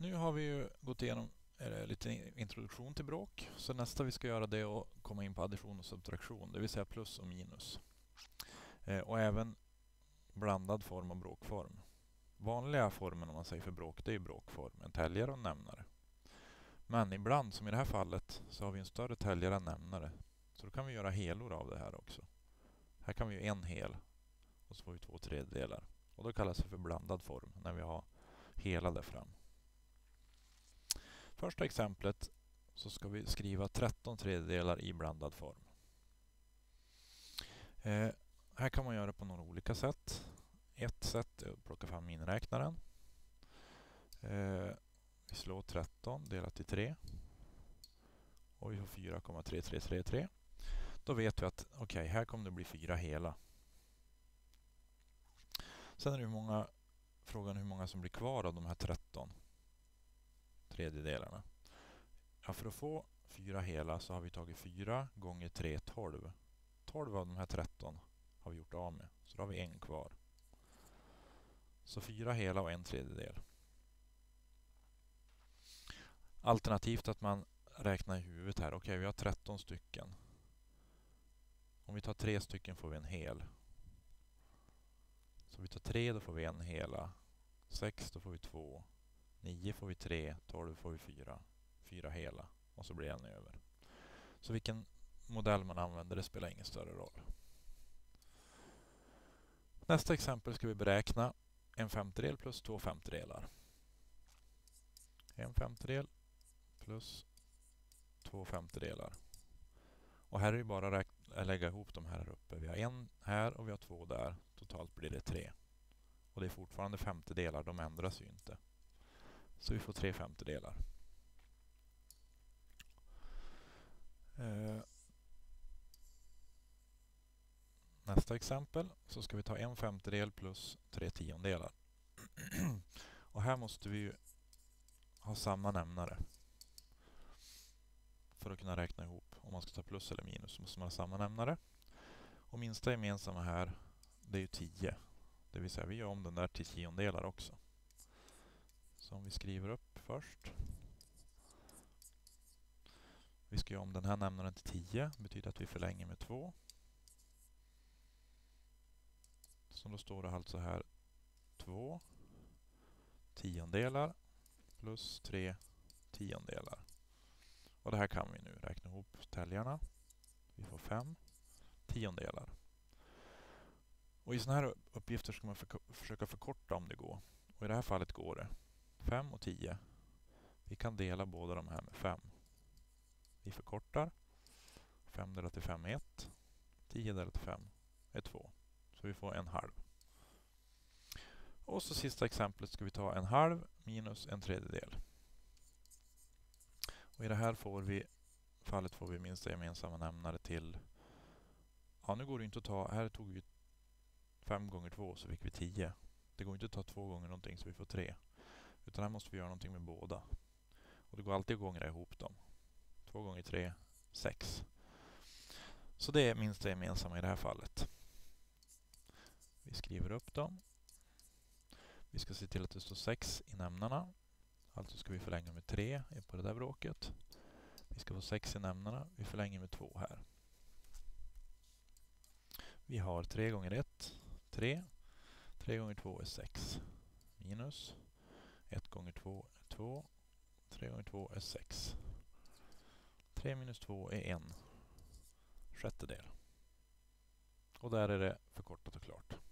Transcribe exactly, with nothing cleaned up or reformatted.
Nu har vi ju gått igenom eh, lite introduktion till bråk. Så nästa vi ska göra det är att komma in på addition och subtraktion. Det vill säga plus och minus. Eh, och även blandad form och bråkform. Vanliga formen om man säger för bråk, det är bråkform. En täljare och en nämnare. Men ibland, som i det här fallet, så har vi en större täljare än nämnare. Så då kan vi göra helor av det här också. Här kan vi ju en hel. Och så får vi två tredjedelar. Och då kallas det för blandad form när vi har hela där fram. Första exemplet så ska vi skriva tretton tredjedelar i blandad form. Eh, här kan man göra på några olika sätt. Ett sätt är att plocka fram miniräknaren. Eh, vi slår tretton delat till tre. Och vi får fyra komma tre tre tre tre. Då vet vi att okej, okay, här kommer det bli fyra hela. Sen är det hur många, frågan hur många som blir kvar av de här tretton tredjedelarna. Ja, för att få fyra hela så har vi tagit fyra gånger tre, tolv. tolv av de här tretton har vi gjort av med. Så då har vi en kvar. Så fyra hela och en tredjedel. Alternativt att man räknar i huvudet här. Okej, okay, vi har tretton stycken. Om vi tar tre stycken får vi en hel. Så vi tar tre, då får vi en hela. sex, då får vi två. nio får vi tre. tolv får vi fyra. fyra hela. Och så blir en över. Så vilken modell man använder, det spelar ingen större roll. Nästa exempel ska vi beräkna en femtedel plus två femtedelar. En femtedel plus två femtedelar. Och här är det bara att lägga ihop de här uppe. Vi har en här och vi har två där. Totalt blir det tre. Och det är fortfarande femtedelar, de ändras ju inte. Så vi får tre femtedelar. Eh, nästa exempel så ska vi ta en femtedel plus tre tiondelar. Och här måste vi ju ha samma nämnare. För att kunna räkna ihop om man ska ta plus eller minus så måste man ha samma nämnare. Och minsta gemensamma här, det är ju tio. Det vill säga vi gör om den där till tiondelar också. Så om vi skriver upp först. Vi ska göra om den här nämnaren till tio. Det betyder att vi förlänger med två. Så då står det alltså här två tiondelar plus tre tiondelar. Och det här kan vi nu räkna ihop täljarna. Vi får fem tiondelar. Och i sådana här uppgifter ska man för, försöka förkorta om det går. Och i det här fallet går det. fem och tio. Vi kan dela båda de här med fem. Vi förkortar. fem delat till fem är ett. tio delat till fem är två. Så vi får en halv. Och så sista exemplet ska vi ta en halv minus en tredjedel. Och i det här får vi, fallet får vi minsta gemensamma nämnare till, ja nu går det inte att ta, här tog vi fem gånger två så fick vi tio. Det går inte att ta två gånger någonting så vi får tre. Utan här måste vi göra någonting med båda. Och det går alltid att gångra ihop dem. två gånger tre, sex. Så det är minsta gemensamma i det här fallet. Vi skriver upp dem. Vi ska se till att det står sex i nämnarna. Alltså ska vi förlänga med tre på det där bråket. Vi ska få sex i nämnarna. Vi förlänger med två här. Vi har tre gånger ett, tre. tre gånger två är sex. Minus ett gånger två är två. tre gånger två är sex. tre minus två är en sjättedel. Och där är det förkortat och klart.